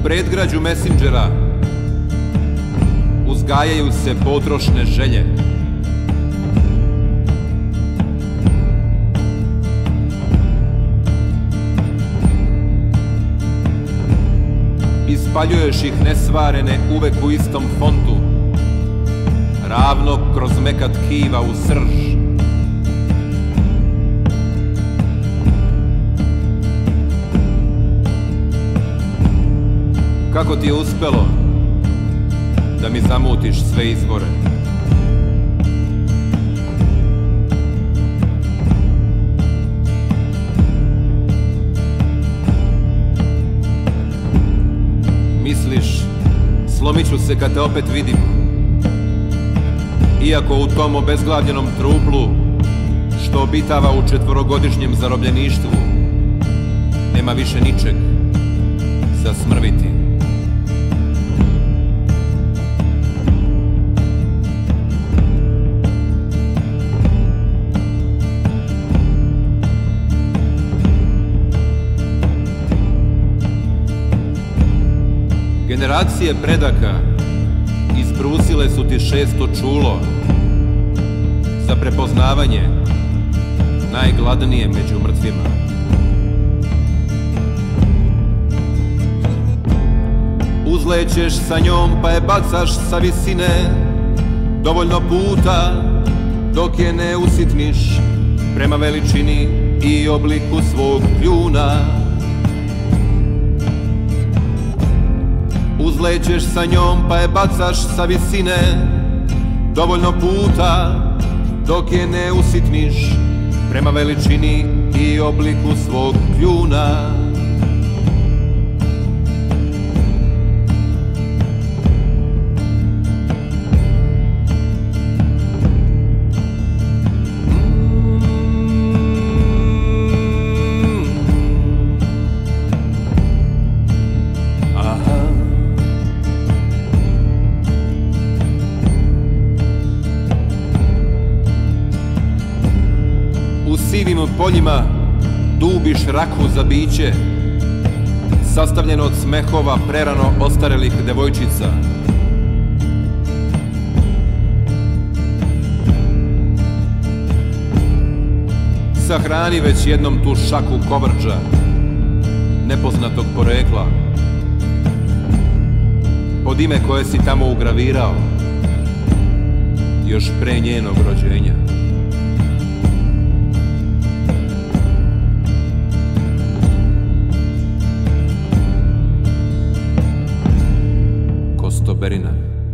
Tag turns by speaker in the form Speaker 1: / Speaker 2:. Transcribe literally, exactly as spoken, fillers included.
Speaker 1: predgrađu Messengera uzgajaju se potrošne želje. Ispaljuješ ih nesvarene uvek u istom fontu, ravno kroz mekat tkiva u srž. Kako ti je uspelo da mi zamutiš sve izvore? Misliš, slomit ću se kad te opet vidim, iako u tom obezglavljenom truplu što obitava u četvorogodišnjem zarobljeništvu nema više ničeg za smrviti. Generacije predaka isprusile su ti šesto čulo za prepoznavanje najgladnije među mrtvima. Uzlećeš sa njom pa je bacaš sa visine dovoljno puta dok je ne usitniš prema veličini i obliku svog kljuna. Uzlećeš sa njom pa je bacaš sa visine dovoljno puta dok je ne usitniš prema veličini i obliku svog kljuna. U sivim poljima dubiš raku za biće, sastavljeno od smehova prerano ostarelih devojčica. Sahrani već jednom tu šaku kovrđa nepoznatog porekla, pod ime koje si tamo ugravirao još pre njenog rođenja. Kostoberina.